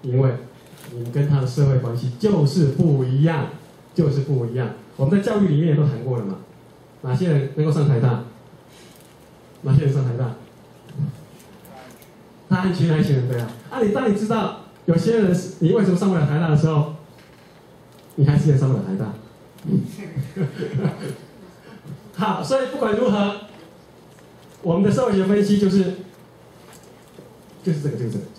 因为你跟他的社会关系就是不一样，就是不一样。我们在教育里面也都谈过了嘛，哪些人能够上台大？哪些人上台大？他安全那一群人对啊。你当你知道有些人你为什么上不了台大的时候，你还是也上不了台大。好，所以不管如何，我们的社会学分析就是这个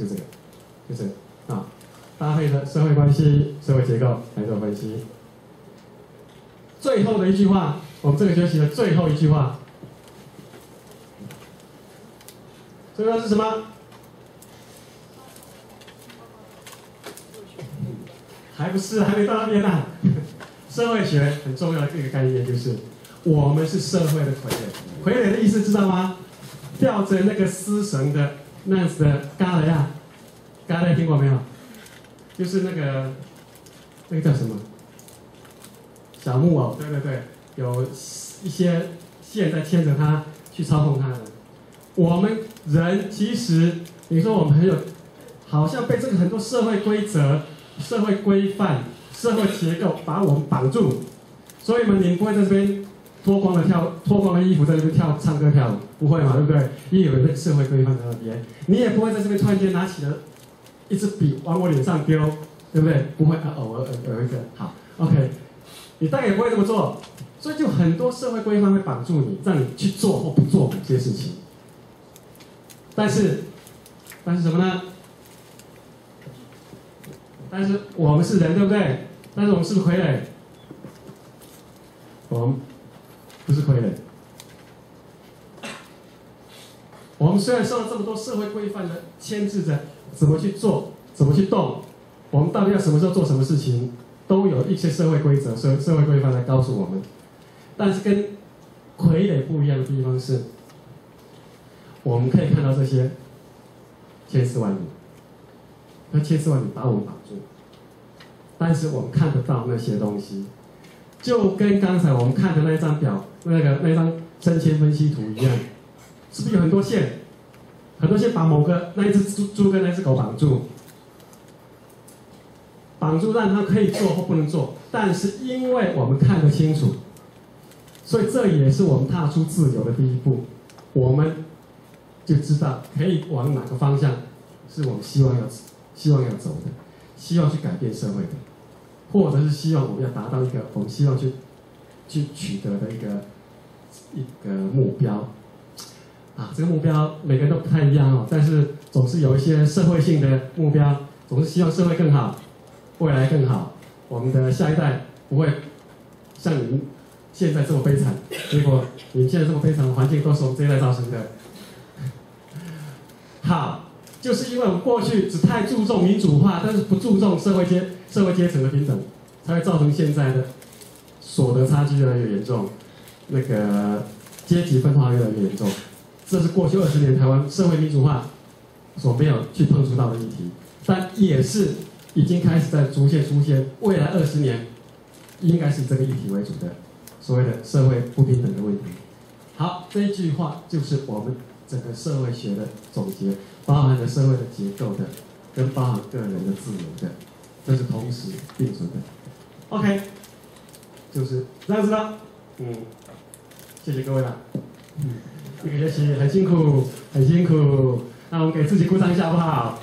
啊，搭配的社会关系、社会结构来做分析。最后的一句话，我们这个学期的最后一句话，这个是什么？还不是，还没到那边呢。社会学很重要的一个概念就是，我们是社会的傀儡。傀儡的意思知道吗？吊着那个丝绳的那样子的嘎雷啊，嘎雷听过没有？就是那个叫什么？小木偶，对对对，有一些线在牵着它去操控它的。我们人其实，你说我们好像被这个很多社会规则、社会规范、社会结构把我们绑住，所以你不会在这边脱光了衣服在这边唱歌跳舞，不会嘛，对不对？因为有一个社会规范在那边，你也不会在这边突然间拿起了一支笔往我脸上丢，对不对？不会啊，偶尔有一个好 ，OK， 你大概也不会这么做，所以就很多社会规范会绑住你，让你去做或不做某些事情。但是什么呢？但是我们是人，对不对？但是我们是不是傀儡？我们不是傀儡。我们虽然受了这么多社会规范的牵制着，怎么去做，怎么去动，我们到底要什么时候做什么事情，都有一些社会规则、社会规范来告诉我们。但是跟傀儡不一样的地方是，我们可以看到这些千丝万缕，那千丝万缕把我们绑住，但是我们看得到那些东西，就跟刚才我们看的那张表，那张升迁分析图一样，是不是有很多线？很多线把那一只猪跟那只狗绑住，让它可以做或不能做。但是因为我们看得清楚，所以这也是我们踏出自由的第一步。我们就知道可以往哪个方向是我们希望要走的，希望去改变社会的，或者是希望我们要达到一个我们希望去取得的一个目标。这个目标每个人都不太一样但是总是有一些社会性的目标，总是希望社会更好，未来更好，我们的下一代不会像你们现在这么悲惨，结果你们现在这么悲惨的环境都是我们这一代造成的。好，就是因为我们过去只太注重民主化，但是不注重社会阶层的平等，才会造成现在的所得差距越来越严重，那个阶级分化越来越严重。这是过去20年台湾社会民主化所没有去碰触到的议题，但也是已经开始在逐渐出现，未来20年应该是以这个议题为主的所谓的社会不平等的问题。好，这一句话就是我们整个社会学的总结，包含了社会的结构的，跟包含个人的自由的，这是同时并存的。OK， 就是这样子的。谢谢各位了。这个学期很辛苦，很辛苦，那我们给自己鼓掌一下好不好？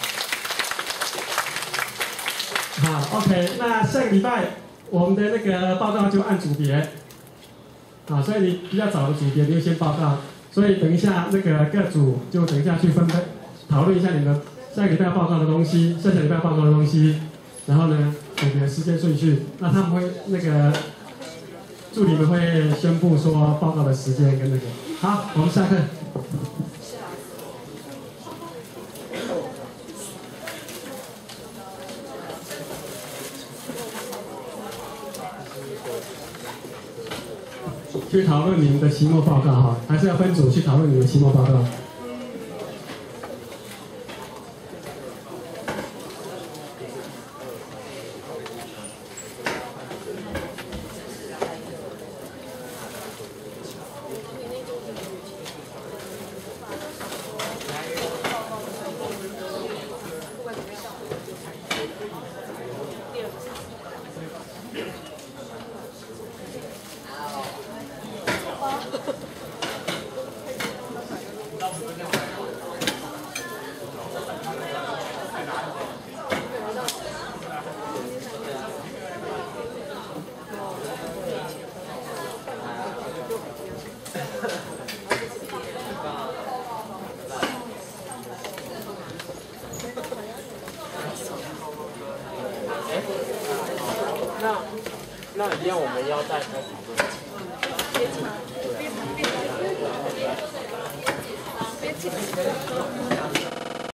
好 ，OK， 那下个礼拜我们的那个报告就按组别，所以你比较早的组别你就先报告，所以等一下那个各组就等一下去分配讨论一下你们下个礼拜要报告的东西，下礼拜要报告的东西，然后呢组别时间顺序，那他们会那个助理们会宣布说报告的时间跟那个。好，我们下课。去讨论你们的期末报告还是要分组去讨论你们的期末报告。 那一样我们要再开讨论。 别吵，别吵，别吵，别吵。